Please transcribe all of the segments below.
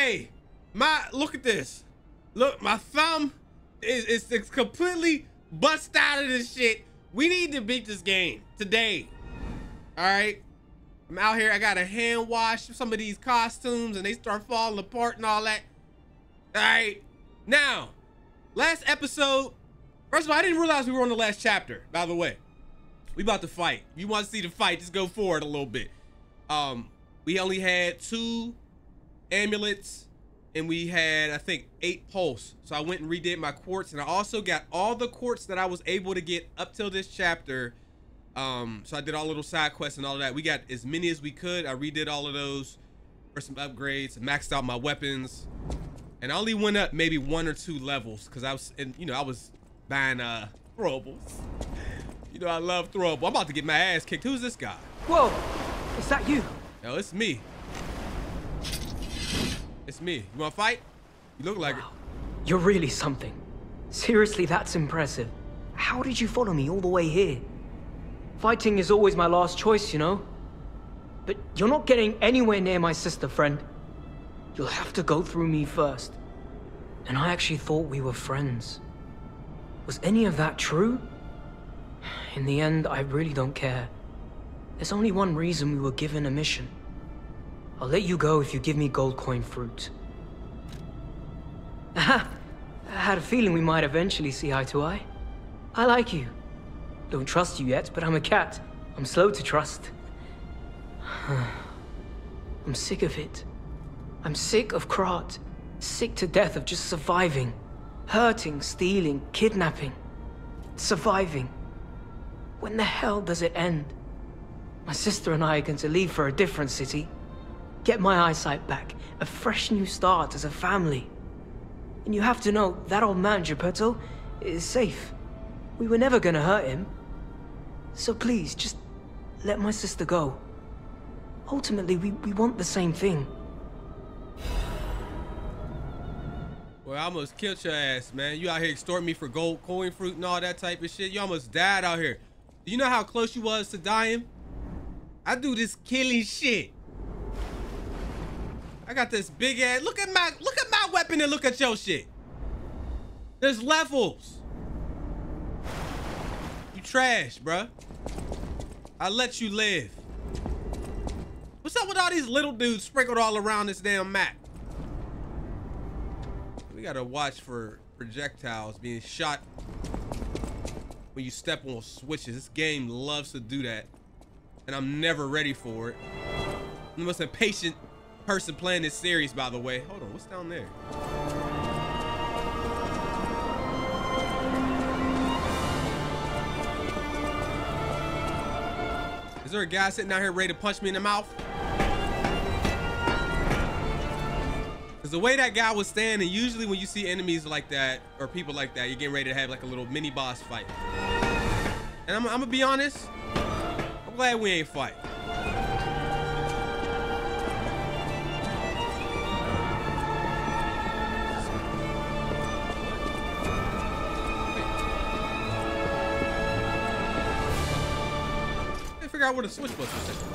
Hey, look at this. Look, my thumb is completely bust out of this shit. We need to beat this game today. All right. I'm out here. I got to hand wash some of these costumes and they start falling apart and all that. All right. Now, last episode. First of all, I didn't realize we were on the last chapter, by the way. We about to fight. If you want to see the fight, just go forward a little bit. We only had 2 amulets and we had, I think, 8 pulse. So I went and redid my quartz, and I also got all the quartz that I was able to get up till this chapter. So I did all little side quests and all of that. We got as many as we could. I redid all of those for some upgrades, maxed out my weapons, and I only went up maybe 1 or 2 levels because I was, I was buying throwables. You know, I love throwable. I'm about to get my ass kicked. Who's this guy? Whoa, is that you? No, it's me. It's me. You want to fight? You look like it. You're really something. Seriously, that's impressive. How did you follow me all the way here? Fighting is always my last choice, you know? But you're not getting anywhere near my sister, friend. You'll have to go through me first. And I actually thought we were friends. Was any of that true? In the end, I really don't care. There's only one reason we were given a mission. I'll let you go if you give me gold coin fruit. Aha! I had a feeling we might eventually see eye to eye. I like you. Don't trust you yet, but I'm a cat. I'm slow to trust. I'm sick of it. I'm sick of Krat. Sick to death of just surviving. Hurting, stealing, kidnapping. Surviving. When the hell does it end? My sister and I are going to leave for a different city. Get my eyesight back. A fresh new start as a family. And you have to know, that old man, Geppetto, is safe. We were never gonna hurt him. So please, just let my sister go. Ultimately, we want the same thing. Well, I almost killed your ass, man. You out here extorting me for gold coin fruit and all that type of shit. You almost died out here. Do you know how close you was to dying? I do this killing shit. I got this big ass. Look at my weapon and look at your shit. There's levels. You trash, bruh. I let you live. What's up with all these little dudes sprinkled all around this damn map? We gotta watch for projectiles being shot when you step on switches. This game loves to do that, and I'm never ready for it. I'm the most impatient person playing this series, by the way. Hold on, what's down there? Is there a guy sitting down here ready to punch me in the mouth? Because the way that guy was standing, usually when you see enemies like that or people like that, you're getting ready to have like a little mini boss fight. And I'm gonna be honest, I'm glad we ain't fight. Figure out where the switch was.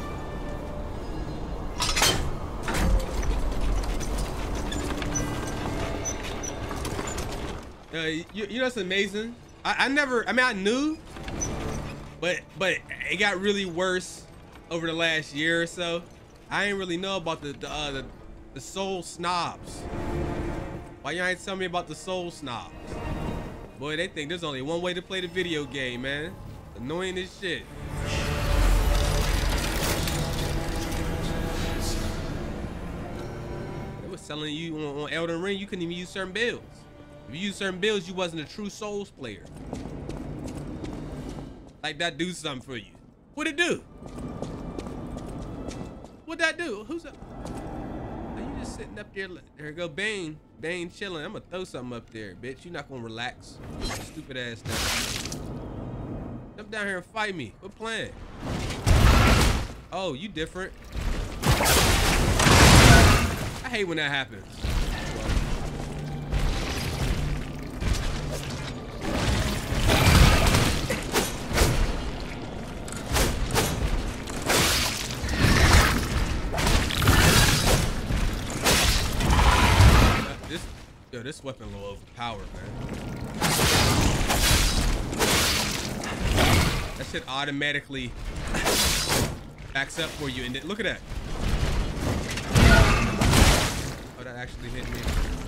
You know what's amazing? I knew, but it got really worse over the last year or so. I ain't really know about the soul snobs. Why y'all ain't tell me about the soul snobs? Boy, they think there's only one way to play the video game, man. Annoying as shit. Telling you on Elden Ring, you couldn't even use certain builds. If you use certain builds, you wasn't a true Souls player. Like that do something for you. What'd it do? What'd that do? Who's up? Are you just sitting up there? There go Bane. Bane chilling. I'm gonna throw something up there, bitch. You're not gonna relax. Stupid ass thing. Come down here and fight me. What plan? Oh, you different. I hate when that happens. Yo, this weapon a little overpowered, man. That shit automatically backs up for you, and then, look at that. Oh, that actually hit me.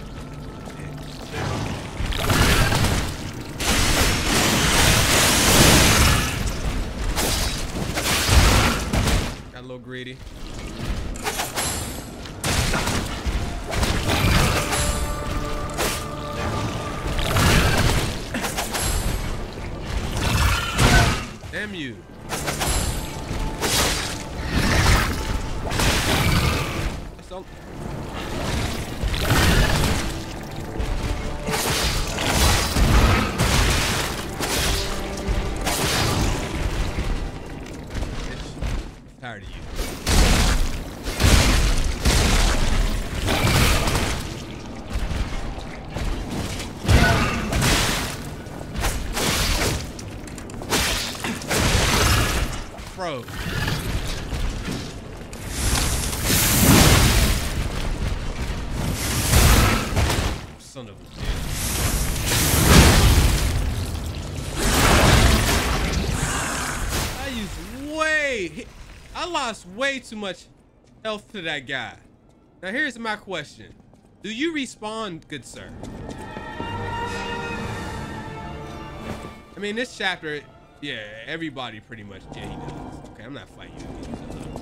Got a little greedy. Damn you. That's all. Tired of you. Bro. Son of a bitch. I lost way too much health to that guy. Now here's my question. Do you respawn, good sir? I mean, this chapter, yeah, everybody pretty much, yeah, he does. Okay, I'm not fighting you again.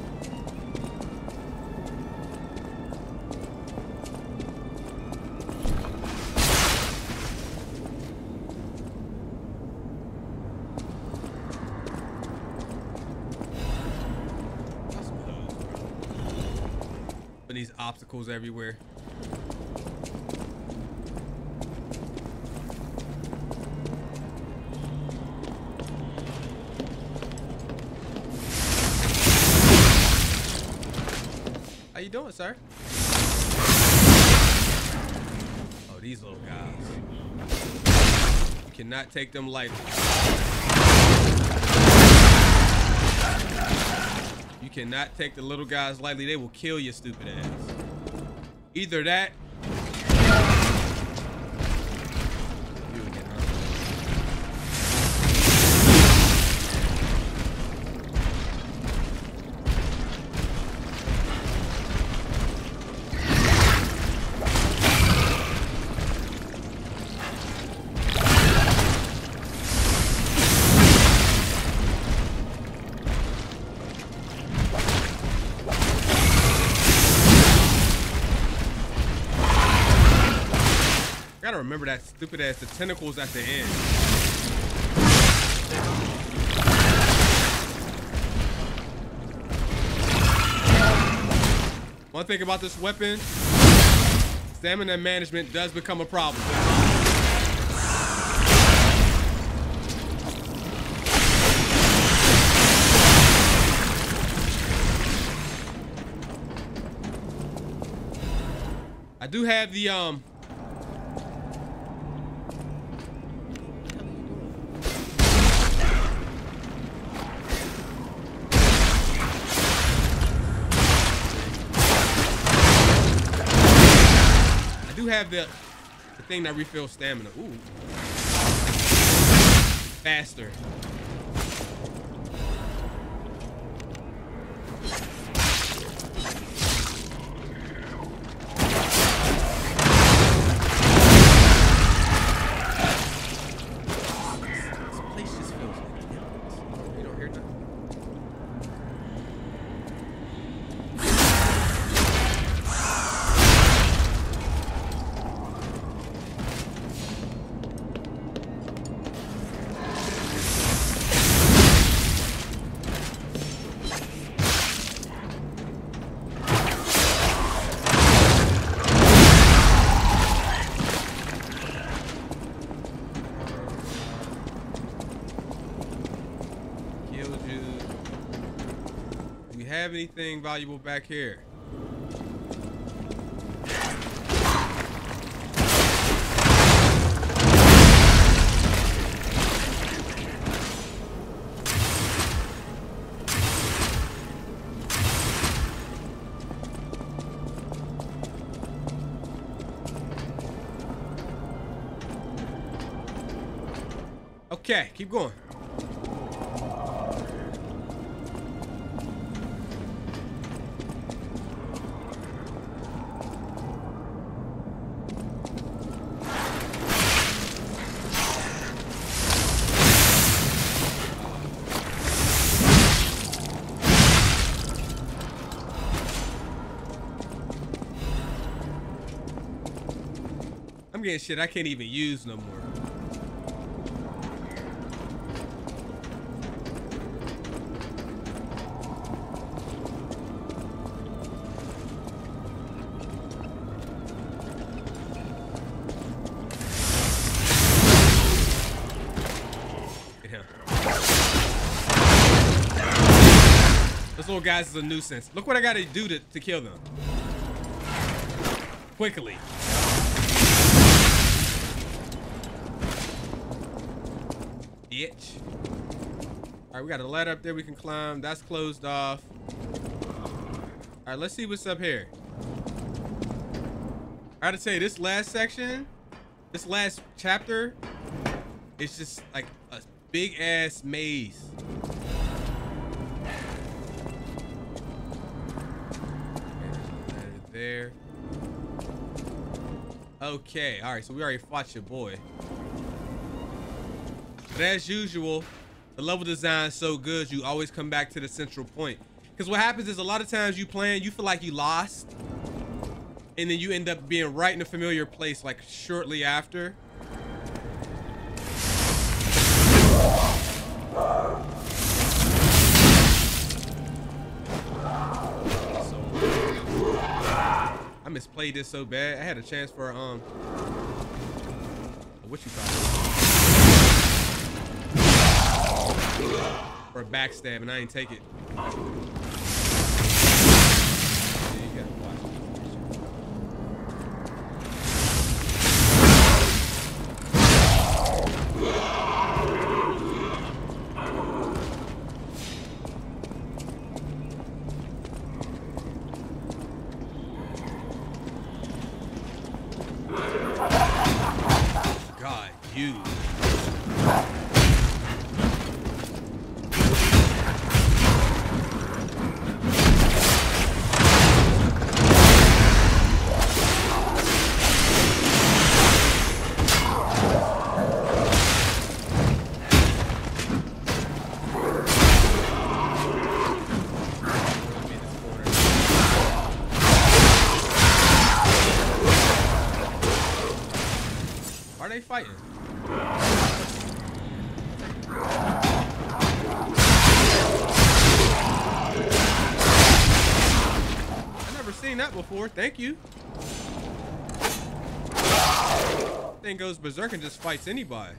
These obstacles everywhere. How you doing, sir? Oh, these little guys. You cannot take them lightly. You cannot take the little guys lightly. They will kill your stupid ass. Either that. I gotta remember that stupid ass, the tentacles at the end. One thing about this weapon, stamina management does become a problem. I do have the the thing that refills stamina. Ooh. Faster. This place just feels like you don't hear nothing. Have anything valuable back here? Okay, keep going. I'm getting shit I can't even use no more. Yeah. Those little guys is a nuisance. Look what I gotta do to kill them. Quickly. Bitch. All right, we got a ladder up there we can climb. That's closed off. All right, let's see what's up here. I gotta tell you, this last section, this last chapter, it's just like a big ass maze. There. Okay, all right, so we already fought your boy. But as usual, the level design is so good, you always come back to the central point. Because what happens is a lot of times you playing, you feel like you lost, and then you end up being right in a familiar place like shortly after. I misplayed this so bad. I had a chance for what you call it? For a backstab, and I ain't take it. Yeah, you gotta watch God, you. Why are they fighting? I've never seen that before. Thank you. Thing goes berserk and just fights anybody.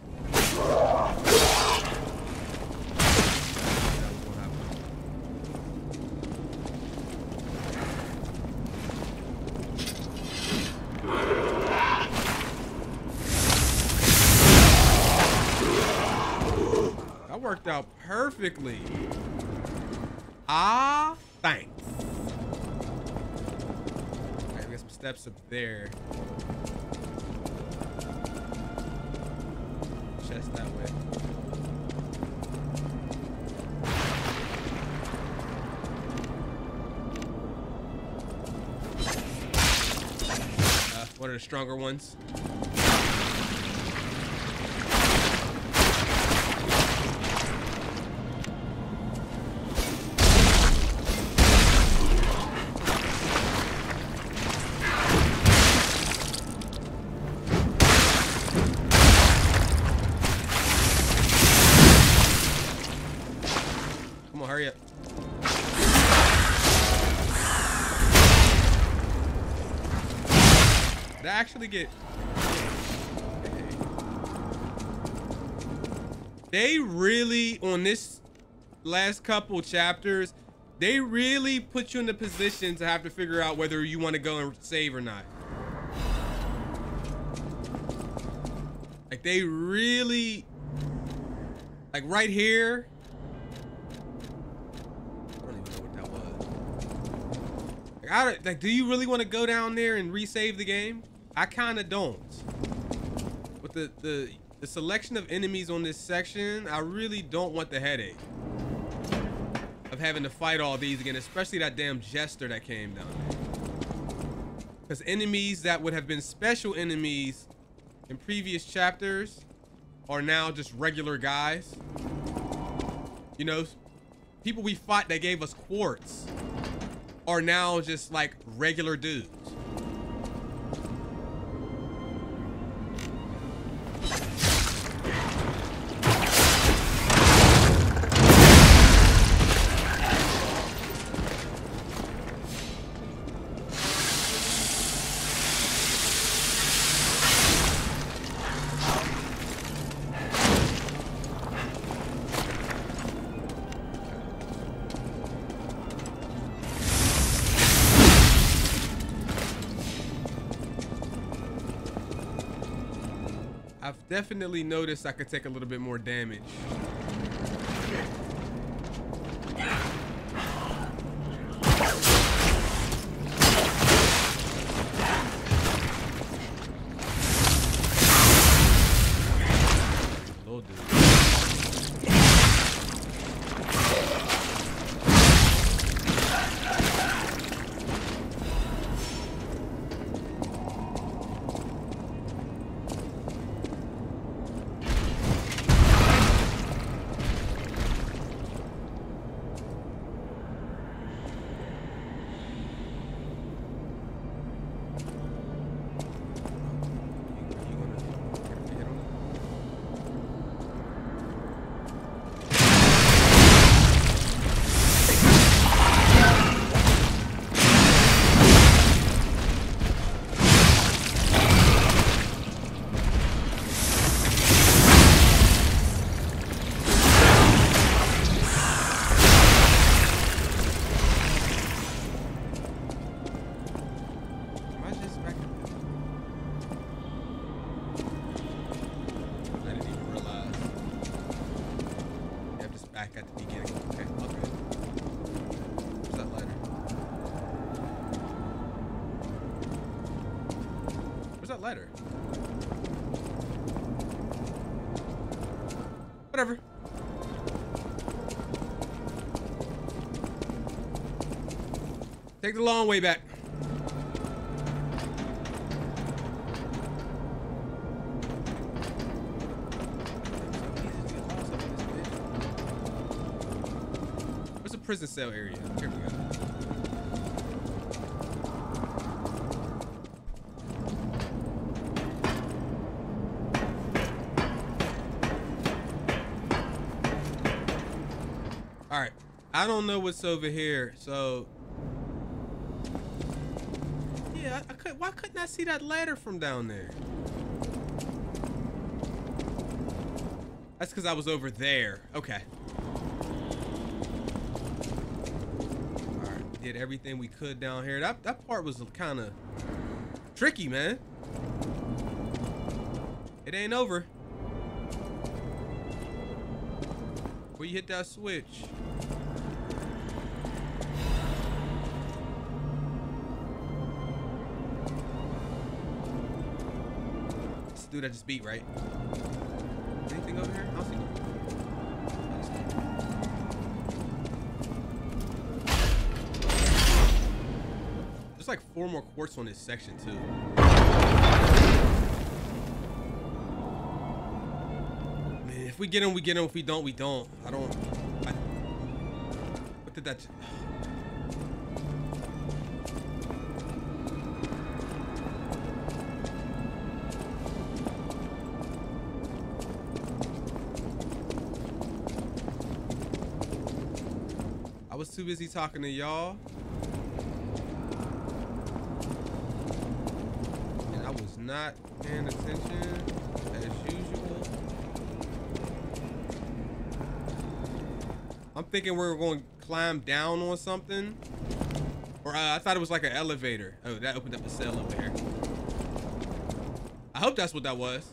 That worked out perfectly. Ah, thanks. All right, we got some steps up there. Chest that way. One of the stronger ones. Come on, hurry up. Did I actually get... They really, on this last couple chapters, they really put you in the position to have to figure out whether you want to go and save or not. Like, they really... Like, right here... I don't even know what that was. Like, do you really want to go down there and resave the game? I kind of don't. With the The selection of enemies on this section, I really don't want the headache of having to fight all these again, especially that damn jester that came down there. Because enemies that would have been special enemies in previous chapters are now just regular guys. You know, people we fought that gave us quartz are now just like regular dudes. I've definitely noticed I could take a little bit more damage. Little dude. Letter. Whatever. Take the long way back. What's the prison cell area? Here we go. All right, I don't know what's over here, so yeah, why couldn't I see that ladder from down there? That's because I was over there. Okay. All right, we did everything we could down here. That part was kind of tricky, man. It ain't over. Where you hit that switch? This dude I just beat, right? Anything over here? I don't see nothing. There's like 4 more quartz on this section too. If we get them, we get them. If we don't, we don't. What did that? I was too busy talking to y'all. And I was not paying attention as usual. I'm thinking we're going to climb down on something. Or I thought it was like an elevator. Oh, that opened up a cell over here. I hope that's what that was.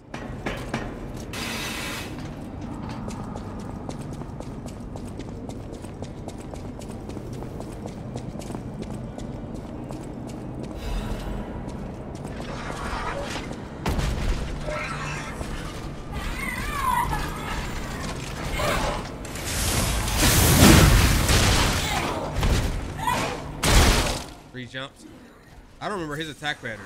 jumps. I don't remember his attack pattern.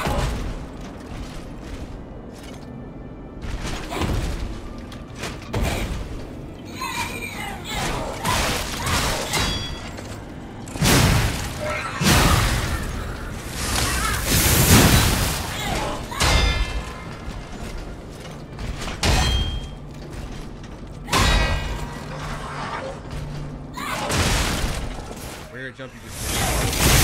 Where jump you just did.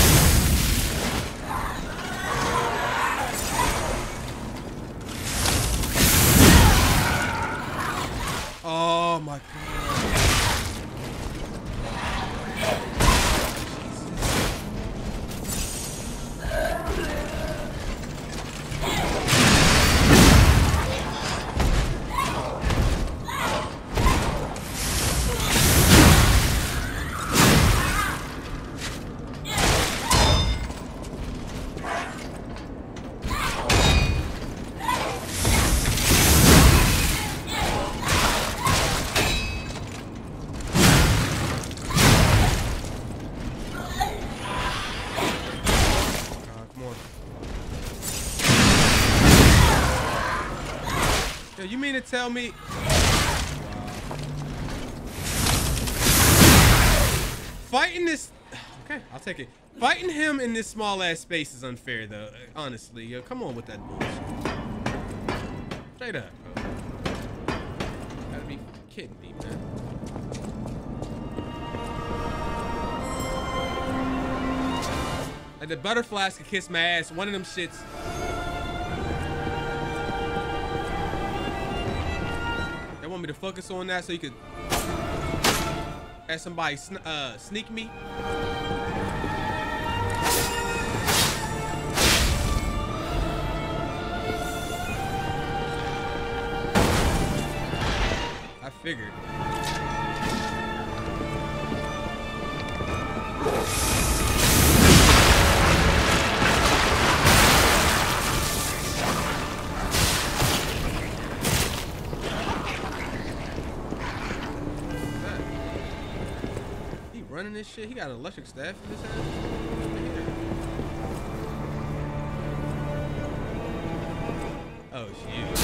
Oh my god. Yo, you mean to tell me? Fighting this, okay, I'll take it. Fighting him in this small ass space is unfair though, honestly. Yo, come on with that bullshit. Straight up, bro. Gotta be kidding me, man. Like the butterflies could kiss my ass. One of them shits. They want me to focus on that so you could have somebody sneak me. I figured. Running this shit, he got an electric staff in his hand. Oh shit.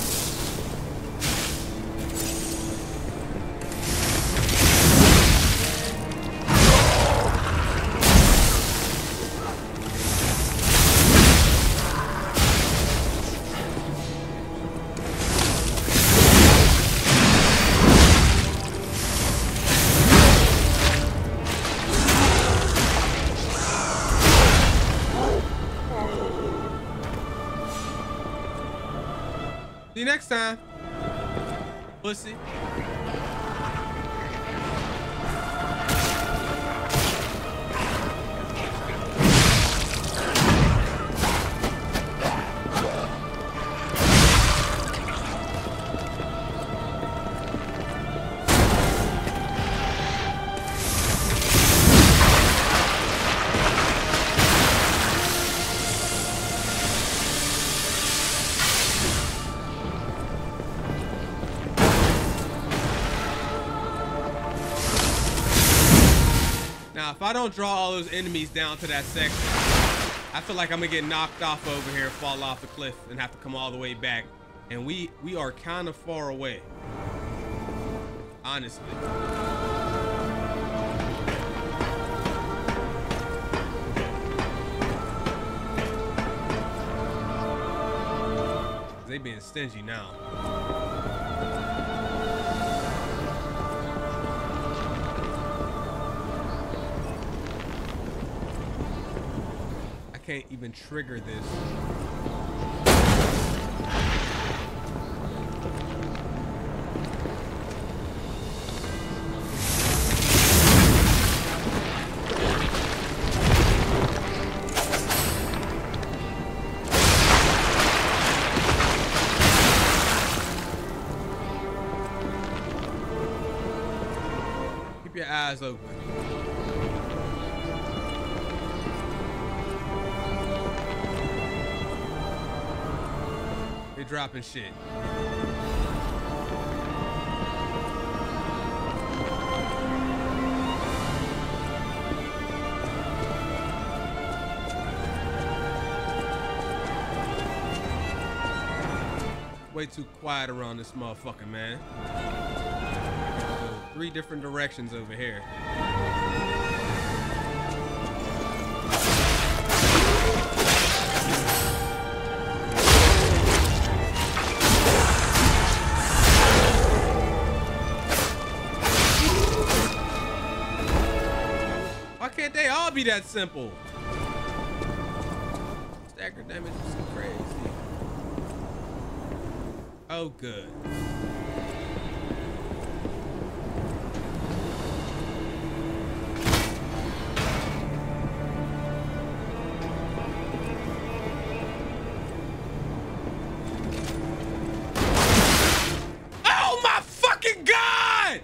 See you next time, pussy. Now, if I don't draw all those enemies down to that section, I feel like I'm gonna get knocked off over here, fall off the cliff, and have to come all the way back. And we are kind of far away, honestly. They being stingy now. Can't even trigger this. Keep your eyes open. They're dropping shit. way too quiet around this motherfucker, man. So 3 different directions over here. Why can't they all be that simple? Stagger damage is crazy. Oh, good. Oh my fucking God!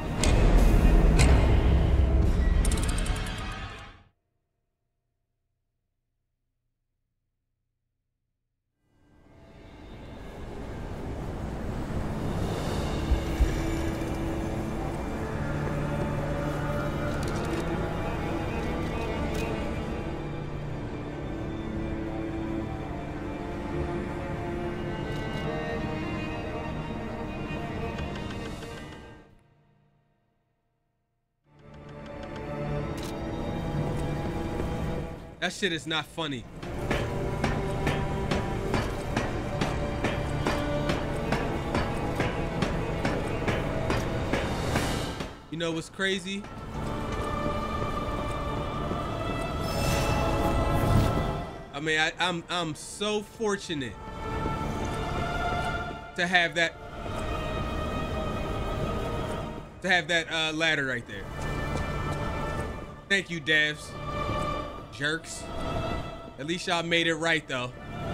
That shit is not funny. You know what's crazy? I mean, I'm so fortunate to have that ladder right there. Thank you, devs. Jerks. At least y'all made it right, though.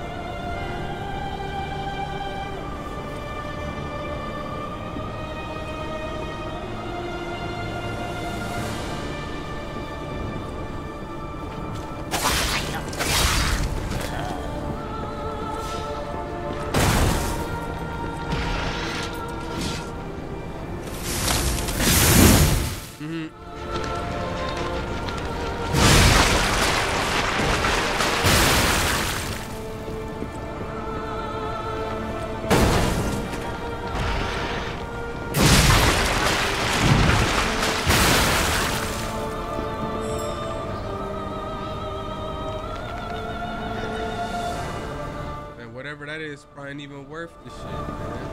Whatever that is, probably ain't even worth the shit, man.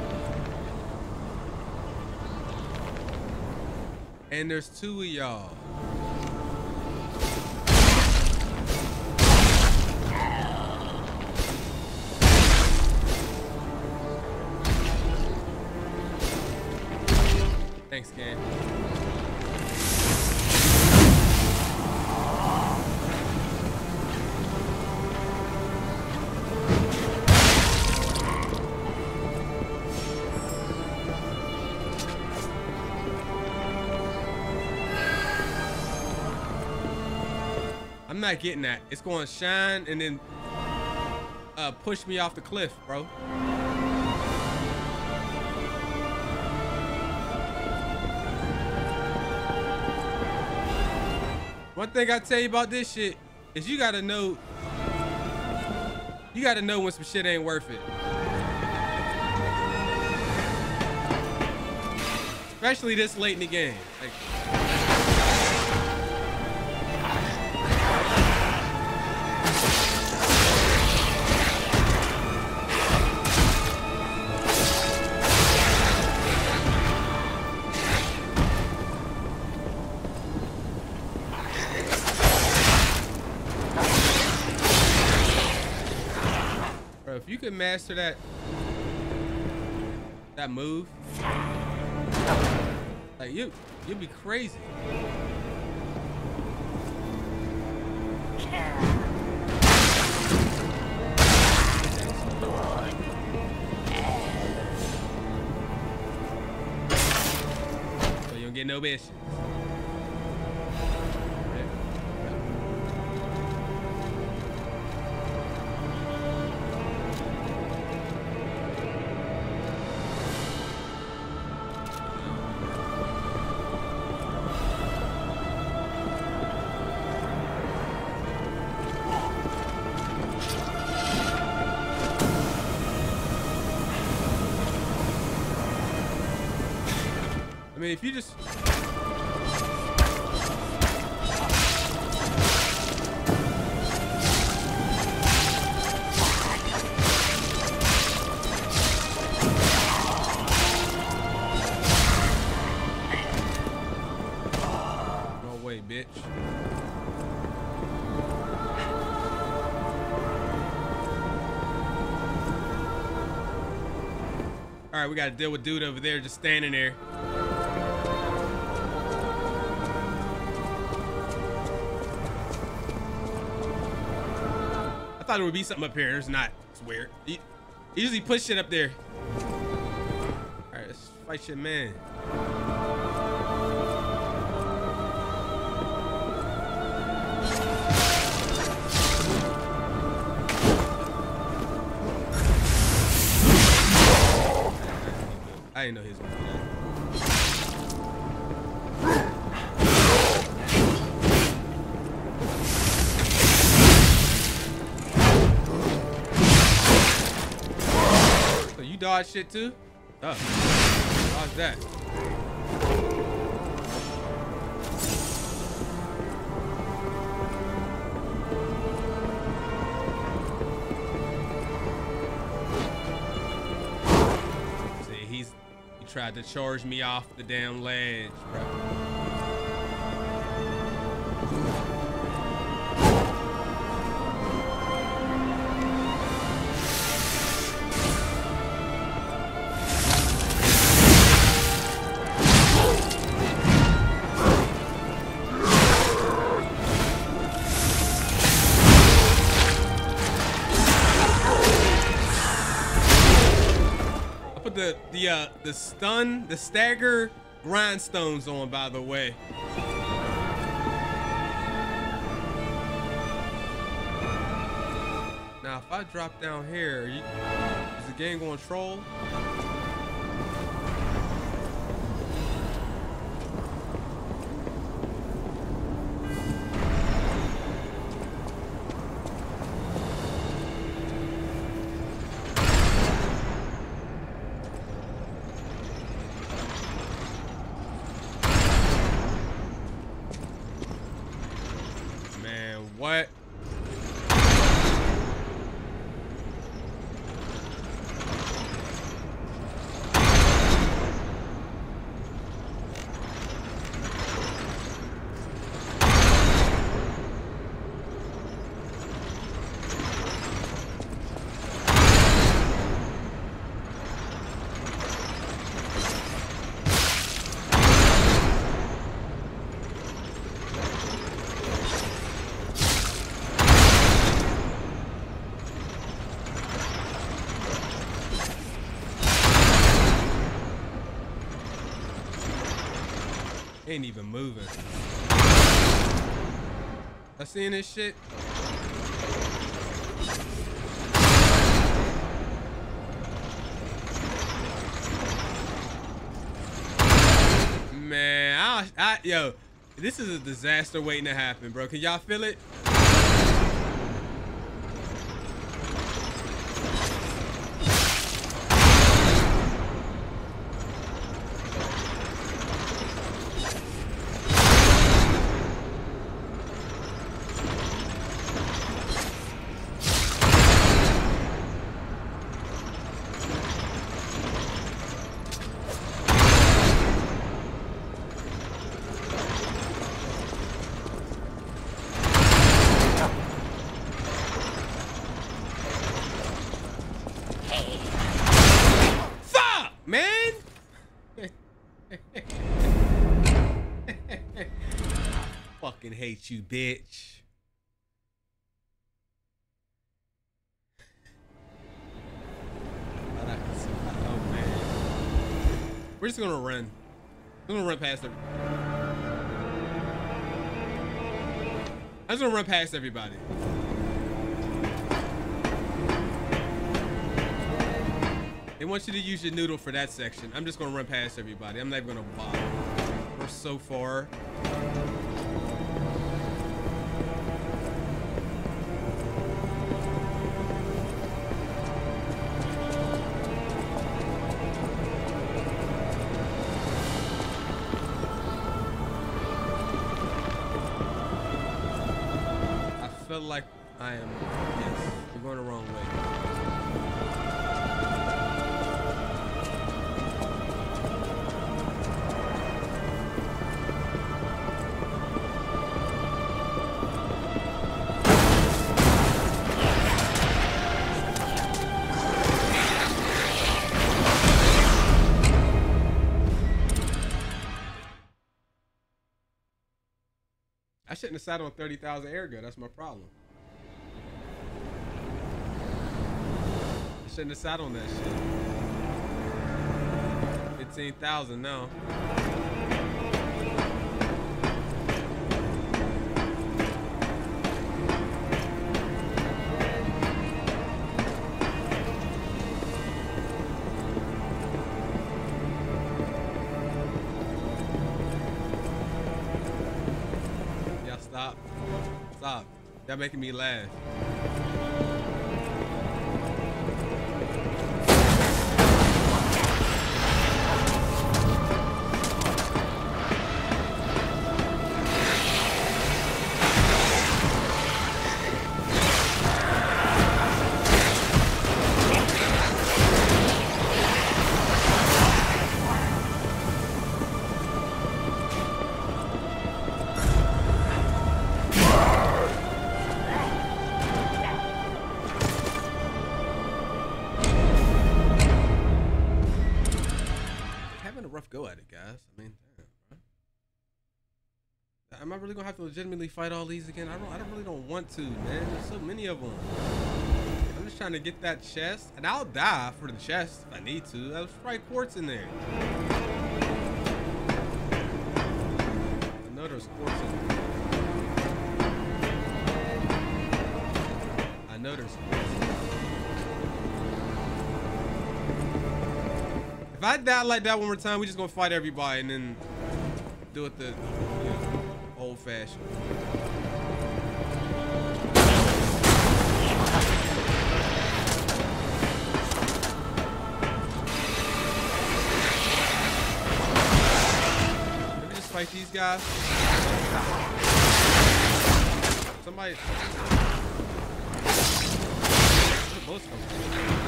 And there's 2 of y'all. Thanks, gang. I'm not getting that. It's going to shine and then push me off the cliff, bro. One thing I tell you about this shit is you gotta know when some shit ain't worth it. Especially this late in the game. Like, if you can master that move, like you'll be crazy. So you don't get no bitches. I mean, if you just... No way, bitch. All right, we got to deal with dude over there just standing there. I thought there would be something up here. There's not. It's weird. He usually puts shit up there. All right, let's fight your man. I didn't know he was gonna do that. So you dodge shit too? Oh, dodge that. Tried to charge me off the damn ledge, bro. The stagger grindstones on, by the way. Now, if I drop down here, is the game going to troll? What? Ain't even moving. I seen this shit. Man, yo, this is a disaster waiting to happen, bro. Can y'all feel it? Fucking hate you, bitch. Oh man, we're just gonna run. I'm gonna run past everybody. I'm just gonna run past everybody. They want you to use your noodle for that section. I'm just gonna run past everybody. I'm not even gonna bother. We're so far. look like I am. Yes, you're going the wrong way. I shouldn't have sat on 30,000 air gun. That's my problem. I shouldn't have sat on that shit. 15,000 now. Stop. Y'all making me laugh. Go at it, guys. I mean, damn, bro. Am I really gonna have to legitimately fight all these again? I really don't want to, man. There's so many of them. I'm just trying to get that chest, and I'll die for the chest if I need to. There's probably quartz in there. I know there's quartz in there. I know there's quartz in there. If I die like that one more time, we just gonna fight everybody and then do it the old fashioned. Let me just fight these guys. Somebody. Where's the bullets come from?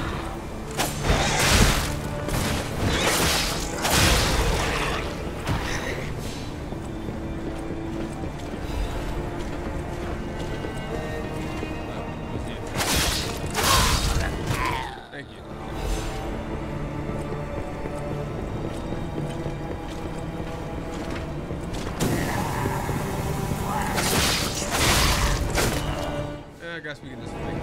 I guess we can just fight.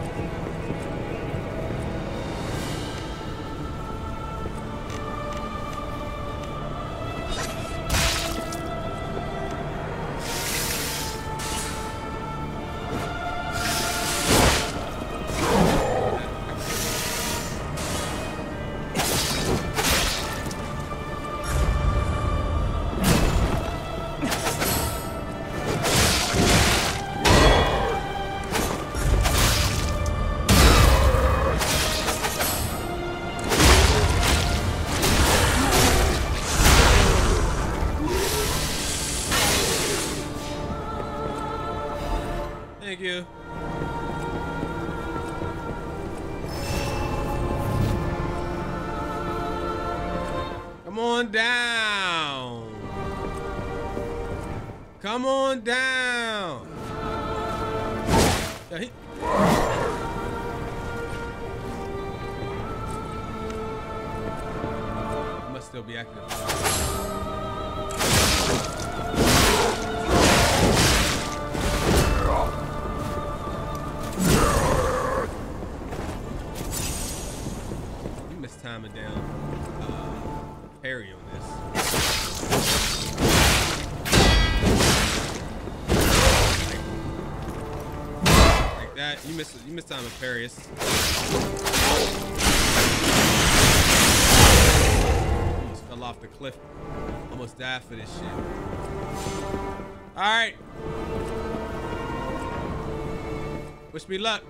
Thank you. Come on down. Come on down. Yeah, he must still be active. Timing down parry on this. Like that. You missed time with parry. Almost fell off the cliff. Almost died for this shit. Alright. Wish me luck.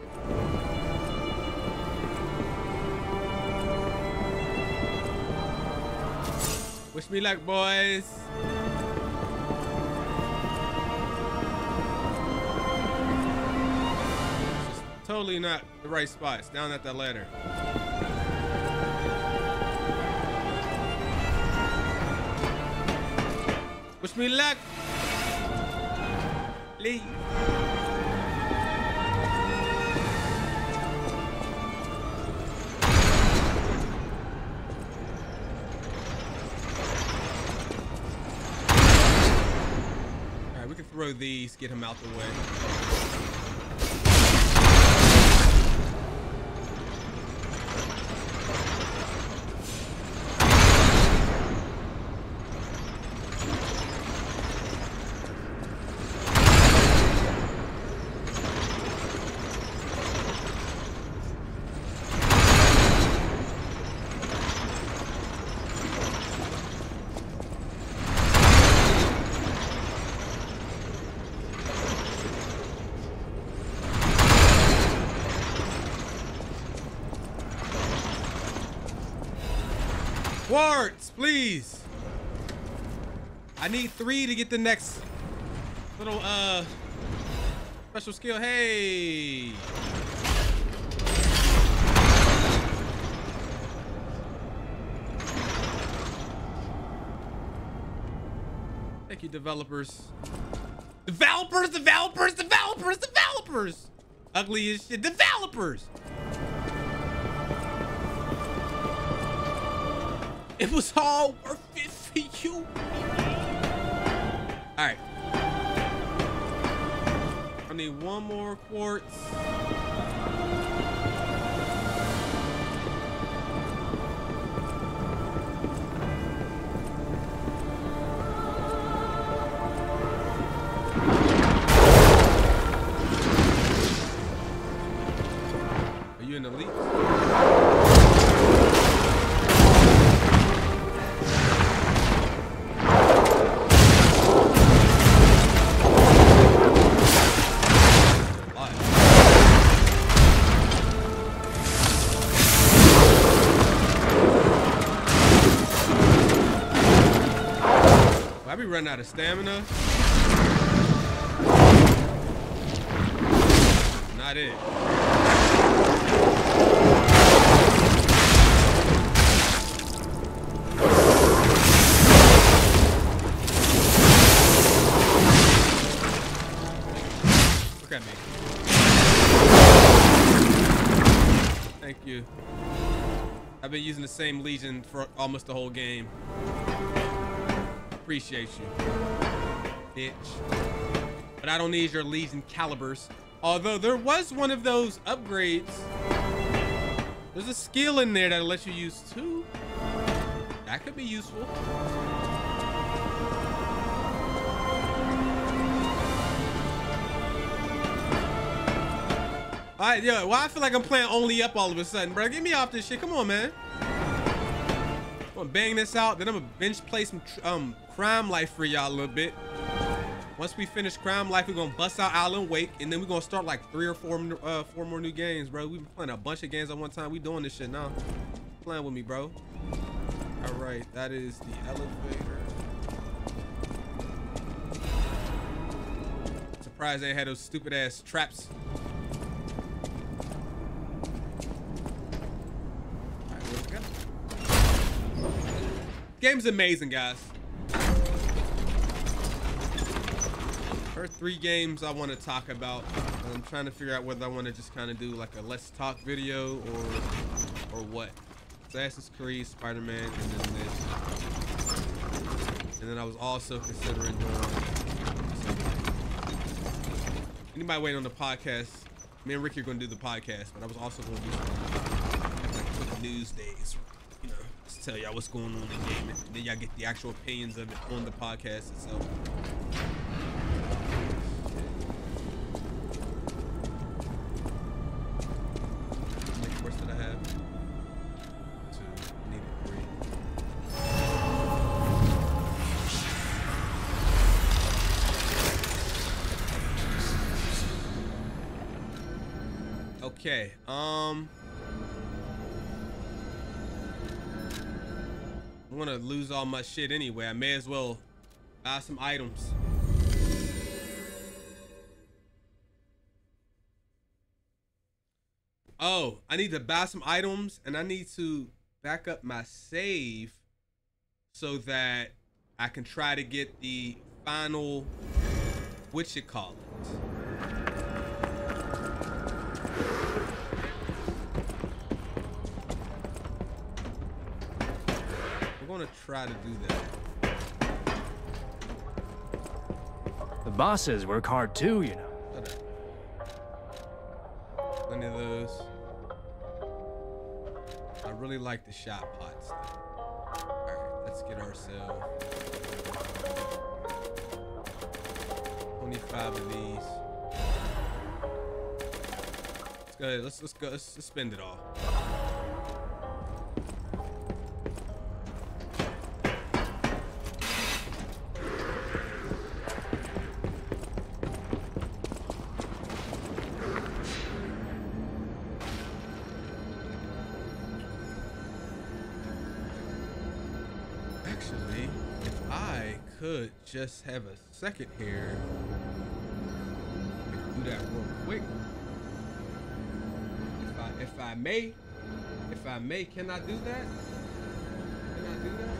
Wish me luck, boys. totally not the right spot. It's down at that ladder. Wish me luck. Leave. Alright, we can throw these, get him out the way. Quartz, please. I need 3 to get the next little special skill. Hey. Thank you, developers. Developers, developers, developers, developers. Ugly as shit. Developers. It was all worth it for you. All right. I need 1 more quartz. Are you an elite? I be running out of stamina. Not it. Look at me. Thank you. I've been using the same Legion for almost the whole game. Appreciate you, bitch. But I don't need your Legion calibers. Although there was one of those upgrades. There's a skill in there that'll let you use 2. That could be useful. All right, yo, well, I feel like I'm playing only up all of a sudden, bro. Get me off this shit. Come on, man. I'm gonna bang this out, then I'm gonna bench play some Crime Life for y'all a little bit. Once we finish Crime Life, we're gonna bust out Alan Wake, and then we're gonna start like 3 or 4 more new games, bro. We've been playing a bunch of games at one time. We doing this shit now. Playing with me, bro. All right, that is the elevator. Surprised they had those stupid ass traps. All right, where's it go? Game's amazing, guys. First 3 games I want to talk about. I'm trying to figure out whether I want to just kind of do like a let's talk video or what. Assassin's Creed, Spider-Man, and then this. And then I was also considering doing. Anybody waiting on the podcast? Me and Ricky are going to do the podcast, but I was also going to do some like news days. You know, just tell y'all what's going on in the game, and then y'all get the actual opinions of it on the podcast itself. How many quests did I have? 2. I needed 3. Okay, I'm gonna lose all my shit anyway. I may as well buy some items. Oh, I need to buy some items and I need to back up my save so that I can try to get the final, what you call it? We're gonna try to do that. The bosses work hard too, you know. Plenty of those. I really like the shot pots though. Alright, let's get ourselves 25 of these. Let's go ahead. Let's go. Let's spend it all. Actually, if I could just have a second here, I can do that real quick. If I may, can I do that? Can I do that?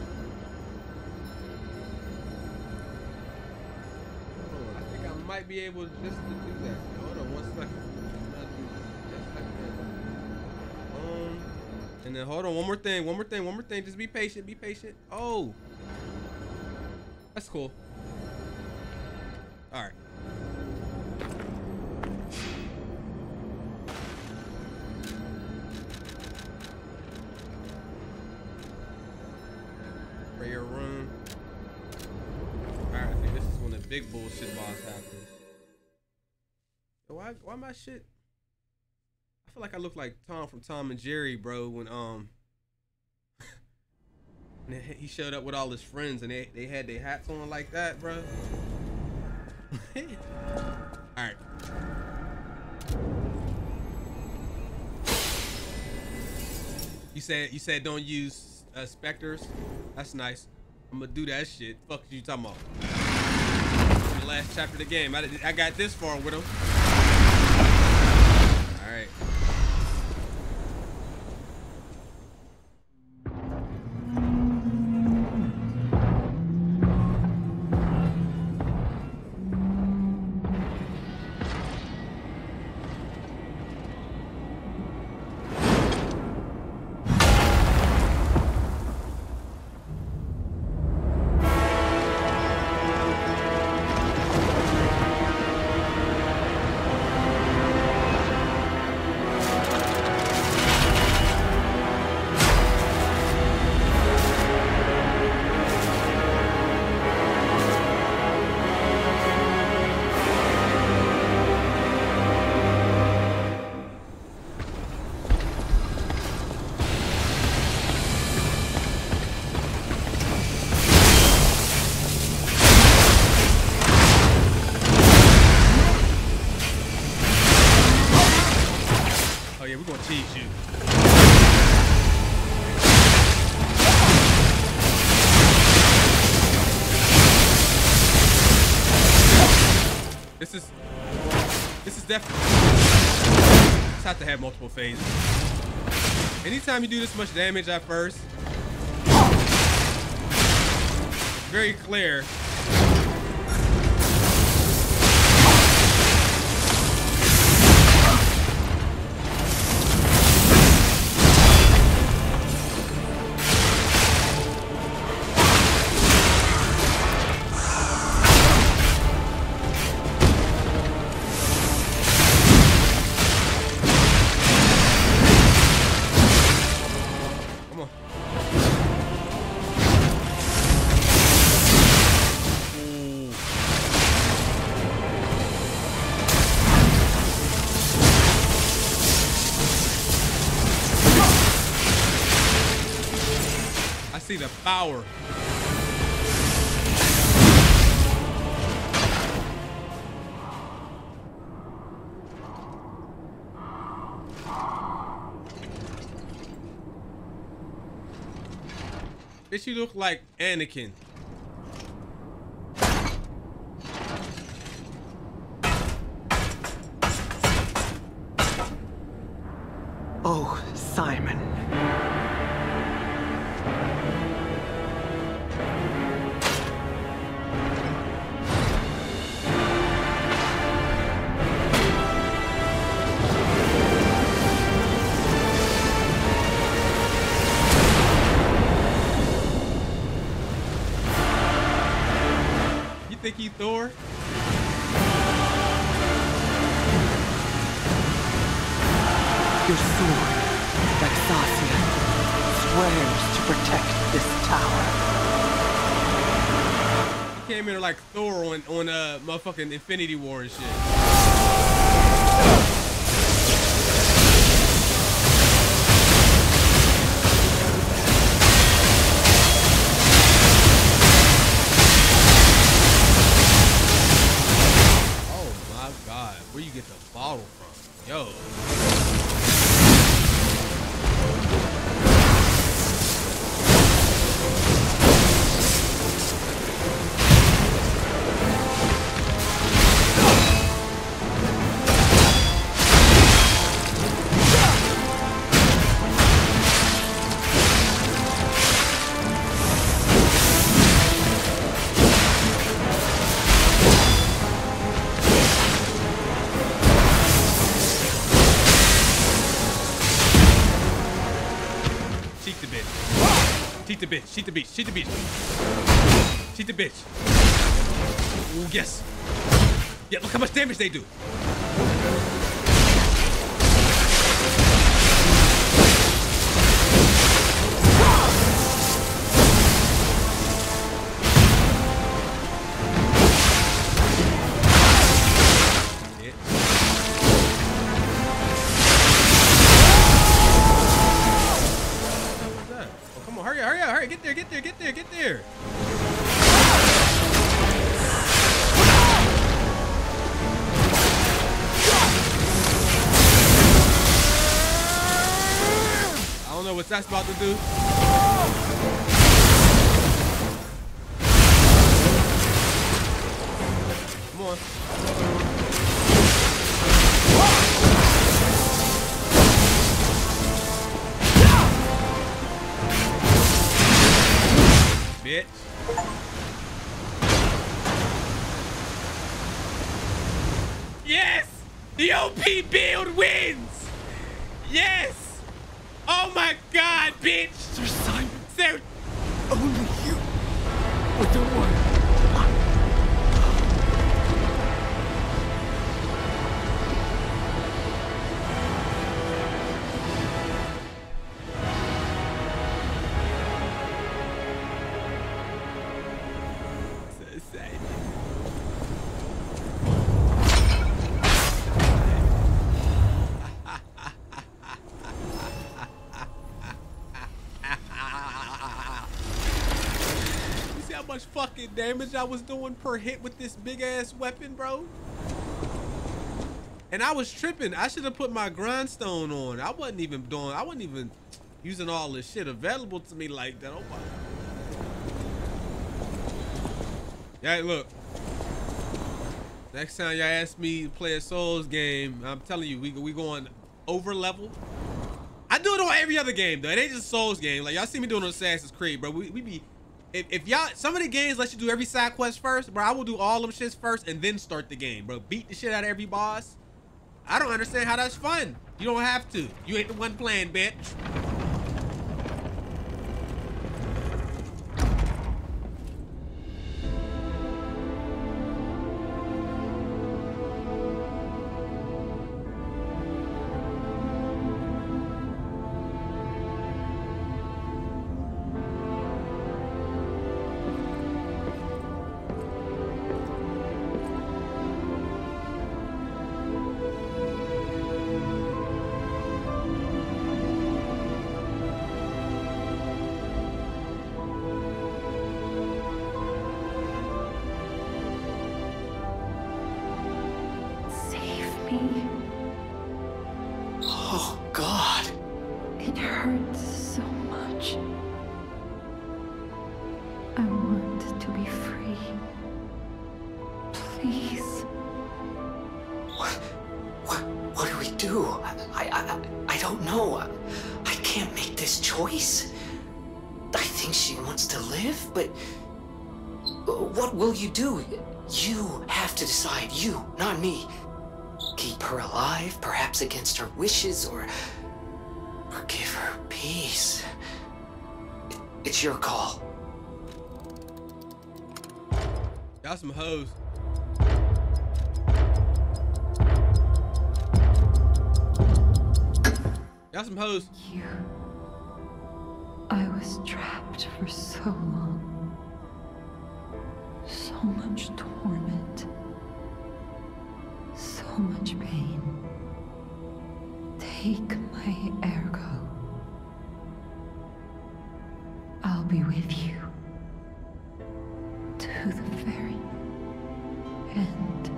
Hold on, I think I might be able just to do that. Hold on 1 second. Just like that. And then hold on, one more thing. Just be patient, Oh, that's cool. All right. Prayer room. All right, I think this is when the big bullshit boss happens. Why my shit? I feel like I look like Tom from Tom and Jerry, bro, when he showed up with all his friends and they had their hats on like that, bro. All right. You said don't use specters. That's nice. I'm gonna do that shit. Fuck you talking about? The last chapter of the game. I got this far with him. All right. This is definitely, just have to have multiple phases. Anytime you do this much damage at first, it's very clear. See the power. Bitch, you look like Anakin. Freaky Thor. Your sword, Laxasia, swears to protect this tower. He came in like Thor on motherfucking Infinity War and shit. Oh my God, where you get the bottle from? Yo. Cheat the bitch, cheat the bitch, cheat the bitch. Cheat the bitch. Ooh, yes. Yeah, look how much damage they do. Hurry, get there. I don't know what that's about to do. Come on. Bitch. Yes! The OP build wins! Yes! Oh my God, bitch! Sir Simon, Sir, only you with the one. fucking damage I was doing per hit with this big ass weapon, bro. And I was tripping. I should have put my grindstone on. I wasn't even using all this shit available to me like that. Oh my. Yeah, look. Next time y'all ask me to play a Souls game, I'm telling you, we going over level. I do it on every other game though. It ain't just Souls game. Like y'all see me doing on Assassin's Creed, bro. We be if y'all, some of the games let you do every side quest first, bro. I will do all them shits first and then start the game, bro. Beat the shit out of every boss. I don't understand how that's fun. You don't have to. You ain't the one playing, bitch. Oh, God. It hurts so much. I want to be free. Please. What do we do? I don't know. I can't make this choice. I think she wants to live, but what will you do? You have to decide. You, not me. Keep her alive, perhaps against her wishes, or give her peace. It's your call. Got some hoes. Got some hoes. You. I was trapped for so long. So much torment. So much pain. Take my ergo. I'll be with you. To the very end.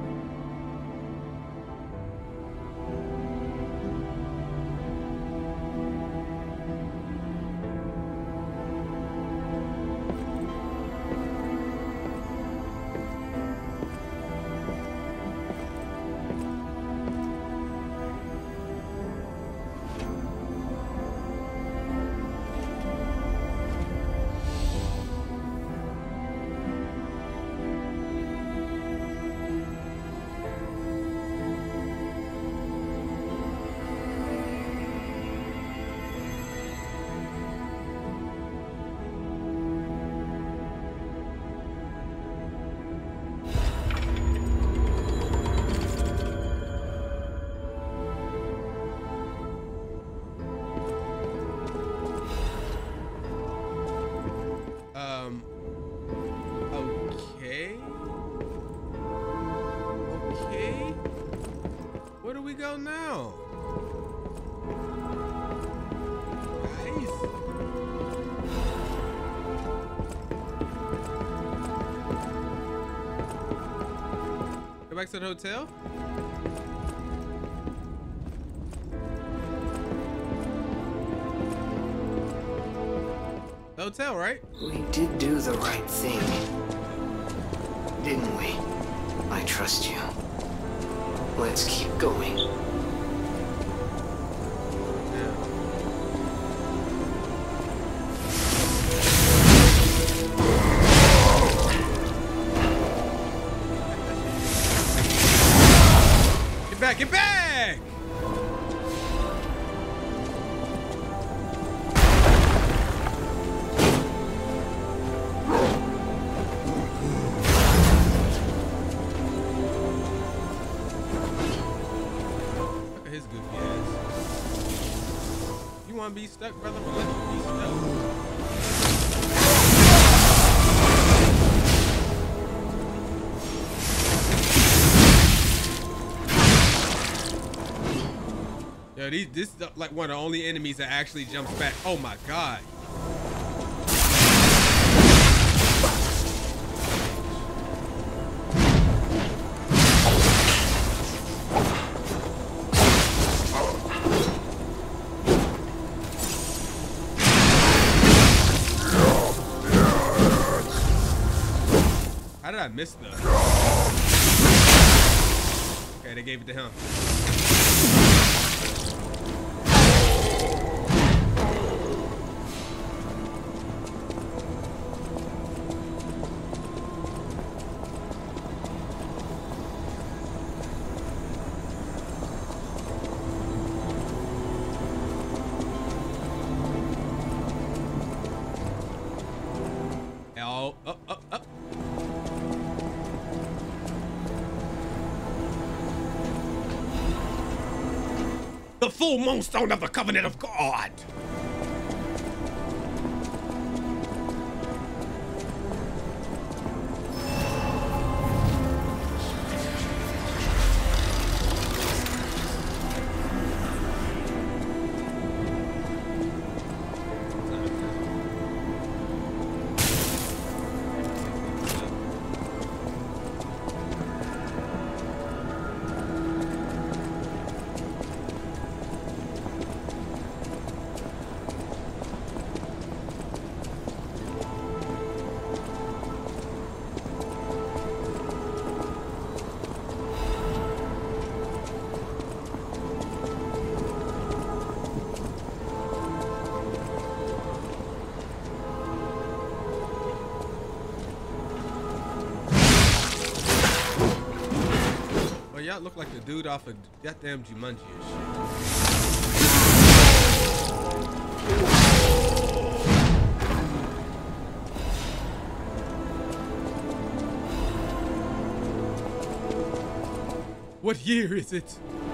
Okay. Where do we go now? Guys. Go back to the hotel? The hotel, right? We did do the right thing, didn't we? I trust you. Let's keep going. Get back, get back! Be stuck, brother, but let you be stuck. Yo, this is like one of the only enemies that actually jumps back. Oh my god. How did I miss those? Okay, they gave it to him. Oh, up, up, up. The full moonstone of the covenant of God. Y'all look like the dude off of goddamn Jumanji and shit. What year is it?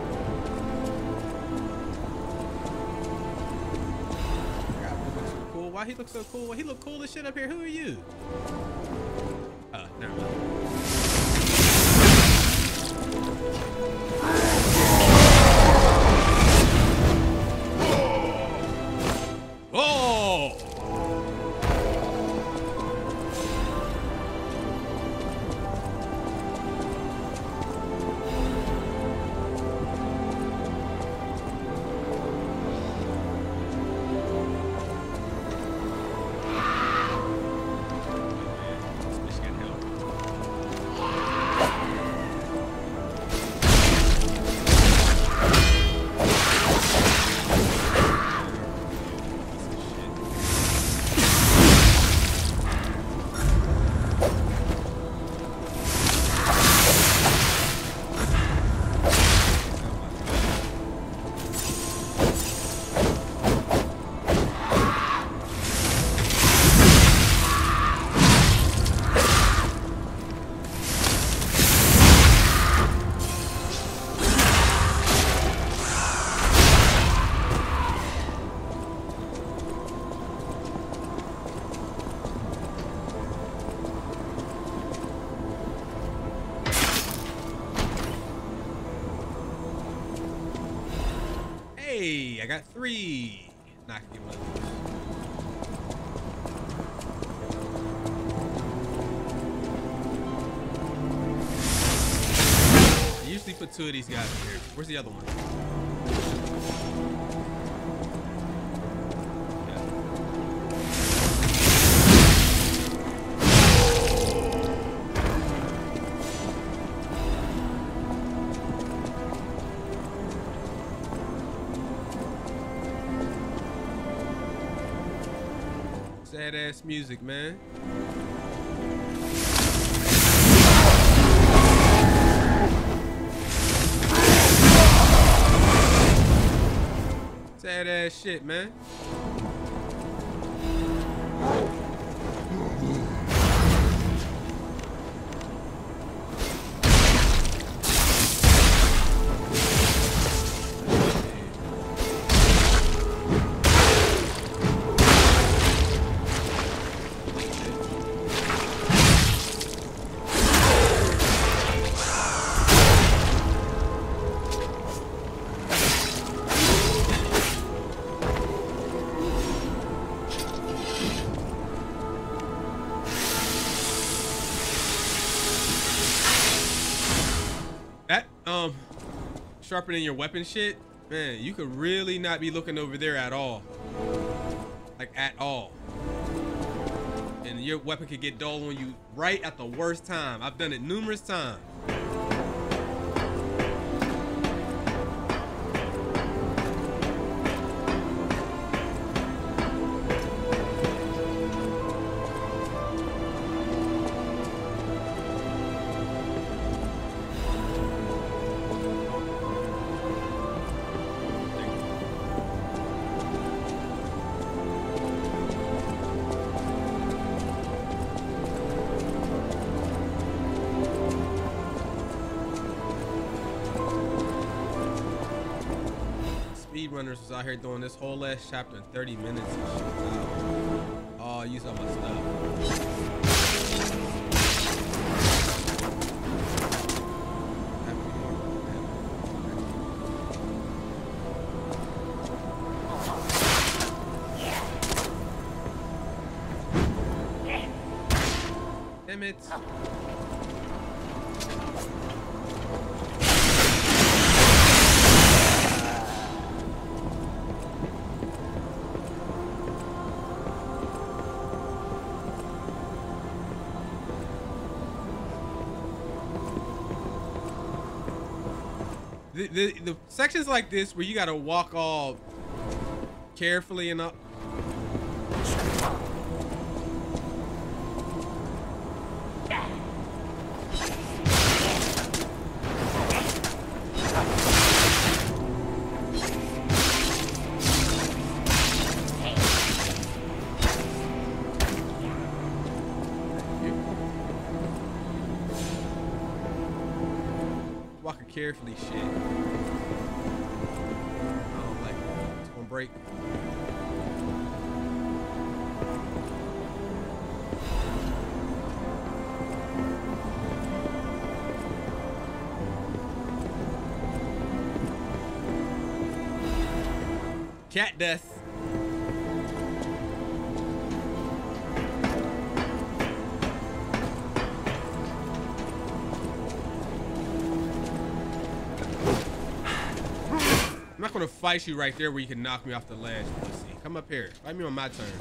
Cool. Why he look so cool? He look cool as shit up here. Who are you? Never mind. Oh! Hey, I got 3. Not gonna get one of those. I usually put 2 of these guys in here. Where's the other one? Sad ass music, man. Sad ass shit, man. That sharpening your weapon shit, man, you could really not be looking over there at all. Like at all. And your weapon could get dull on you right at the worst time. I've done it numerous times. Speedrunners was out here doing this whole last chapter in 30 minutes and shit. Wow. Oh, I used all my stuff. Damn it. The sections like this where you gotta walk all carefully and up. carefully, shit. I don't like it. It's gonna break. Cat death. I'm not gonna fight you right there where you can knock me off the ledge. Let's see. Come up here. Fight me on my turn.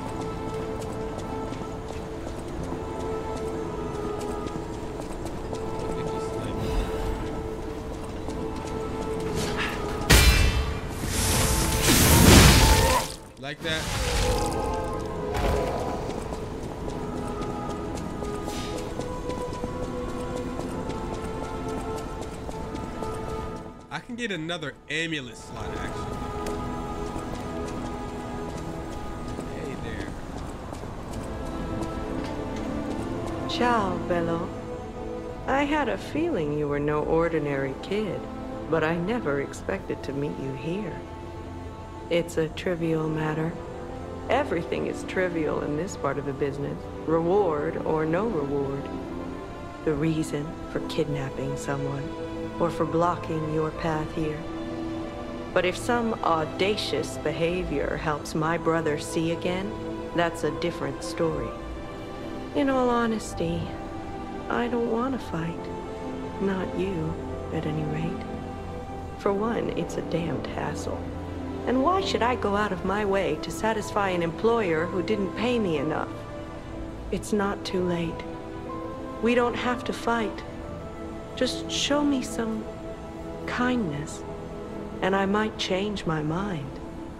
Like that. I can get another amulet slot actually. Hey there. Ciao, Bello. I had a feeling you were no ordinary kid, but I never expected to meet you here. It's a trivial matter. Everything is trivial in this part of the business, reward or no reward. The reason for kidnapping someone, or for blocking your path here. But if some audacious behavior helps my brother see again, that's a different story. In all honesty, I don't want to fight. Not you, at any rate. For one, it's a damned hassle. And why should I go out of my way to satisfy an employer who didn't pay me enough? It's not too late. We don't have to fight. Just show me some kindness, and I might change my mind.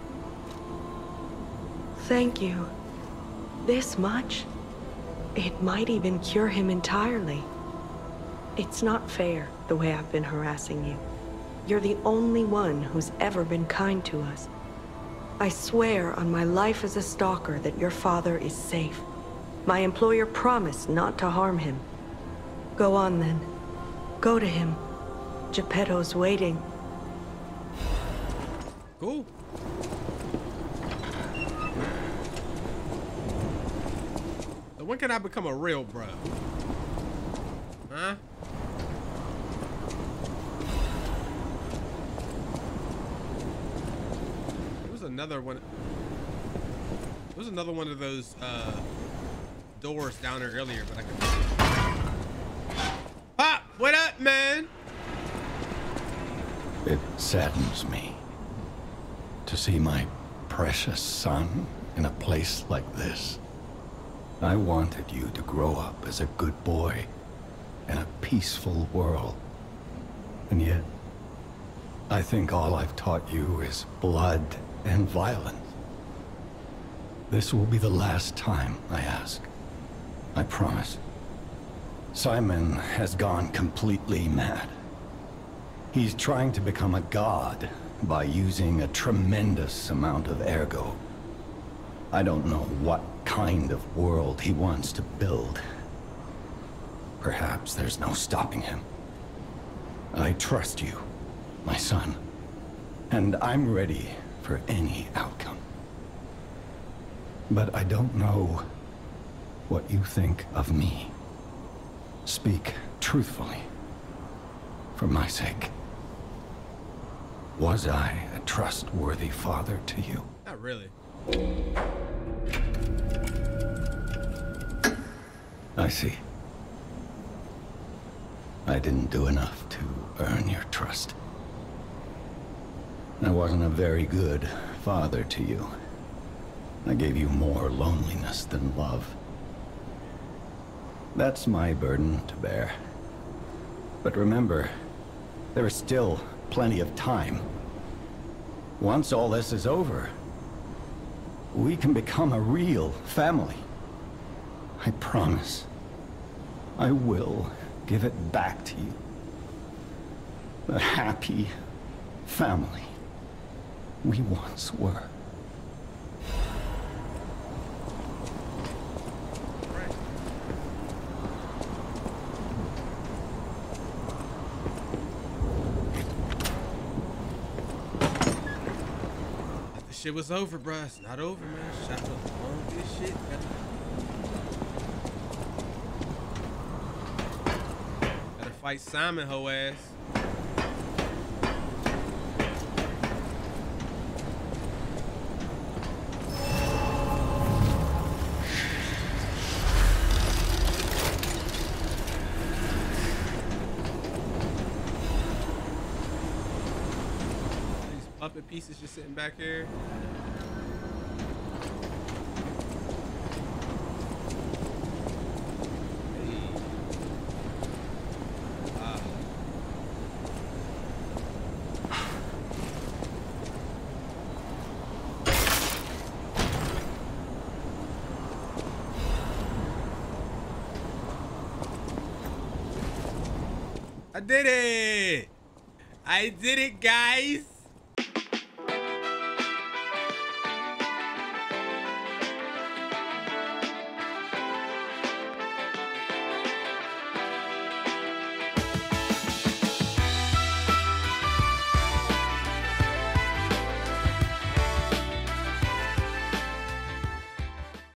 Thank you. This much? It might even cure him entirely. It's not fair, the way I've been harassing you. You're the only one who's ever been kind to us. I swear on my life as a stalker that your father is safe. My employer promised not to harm him. Go on then. Go to him. Geppetto's waiting. Cool. So when can I become a real bro? Huh? Another one. There was another one of those doors down there earlier, but I can. Pop, what up, man? It saddens me to see my precious son in a place like this. I wanted you to grow up as a good boy in a peaceful world, and yet I think all I've taught you is blood and violence. This will be the last time I ask. I promise. Simon has gone completely mad. He's trying to become a god by using a tremendous amount of ergo. I don't know what kind of world he wants to build. Perhaps there's no stopping him. I trust you, my son, and I'm ready for any outcome. But I don't know what you think of me. Speak truthfully, for my sake. Was I a trustworthy father to you? Not really. I see. I didn't do enough to earn your trust. I wasn't a very good father to you. I gave you more loneliness than love. That's my burden to bear. But remember, there is still plenty of time. Once all this is over, we can become a real family. I promise. I will give it back to you. The happy family we once were. this shit was over, bruh. It's not over, man. Shot on this shit, man. Gotta fight Simon, ho ass. Puppet pieces just sitting back here. Hey. I did it! I did it, guys!